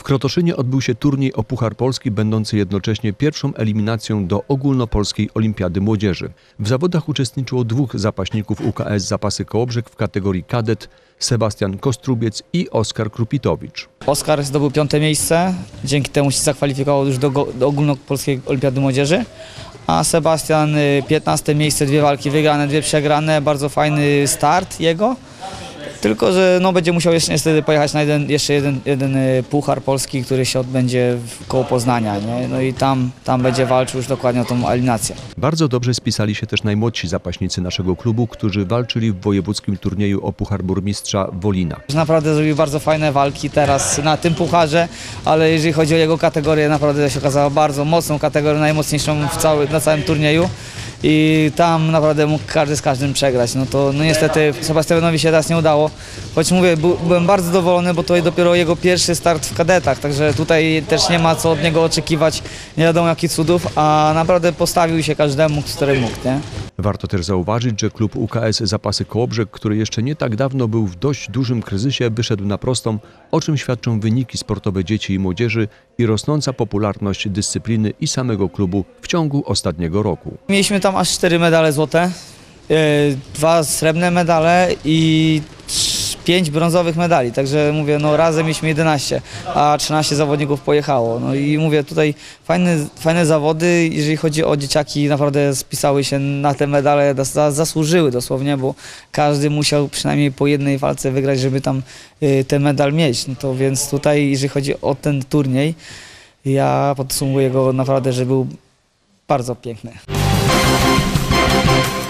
Krotoszynie odbył się turniej o Puchar Polski, będący jednocześnie pierwszą eliminacją do ogólnopolskiej Olimpiady Młodzieży. W zawodach uczestniczyło 2 zapaśników UKS Zapasy Kołobrzeg w kategorii kadet: Sebastian Kostrubiec i Oskar Krupitowicz. Oskar zdobył 5. miejsce, dzięki temu się zakwalifikował już do ogólnopolskiej Olimpiady Młodzieży, a Sebastian 15. miejsce, 2 walki wygrane, 2 przegrane, bardzo fajny start jego. Tylko że będzie musiał jeszcze niestety pojechać na jeden Puchar Polski, który się odbędzie koło Poznania, nie? No i tam będzie walczył już dokładnie o tą eliminację. Bardzo dobrze spisali się też najmłodsi zapaśnicy naszego klubu, którzy walczyli w wojewódzkim turnieju o Puchar Burmistrza Wolina. Naprawdę zrobił bardzo fajne walki teraz na tym pucharze, ale jeżeli chodzi o jego kategorię, naprawdę to się okazało bardzo mocną kategorią, najmocniejszą na całym turnieju. I tam naprawdę mógł każdy z każdym przegrać. No niestety Sebastianowi się teraz nie udało. Choć mówię, byłem bardzo zadowolony, bo to dopiero jego pierwszy start w kadetach, także tutaj też nie ma co od niego oczekiwać nie wiadomo jakich cudów, a naprawdę postawił się każdemu, który mógł, nie? Warto też zauważyć, że klub UKS Zapasy Kołobrzeg, który jeszcze nie tak dawno był w dość dużym kryzysie, wyszedł na prostą, o czym świadczą wyniki sportowe dzieci i młodzieży i rosnąca popularność dyscypliny i samego klubu w ciągu ostatniego roku. Mieliśmy tam aż 4 medale złote, 2 srebrne medale i 5 brązowych medali, także mówię, razem mieliśmy 11, a 13 zawodników pojechało. No i mówię, tutaj fajne zawody, jeżeli chodzi o dzieciaki, naprawdę spisały się na te medale, zasłużyły dosłownie, bo każdy musiał przynajmniej po jednej walce wygrać, żeby tam ten medal mieć. No to więc tutaj, jeżeli chodzi o ten turniej, ja podsumuję go naprawdę, że był bardzo piękny.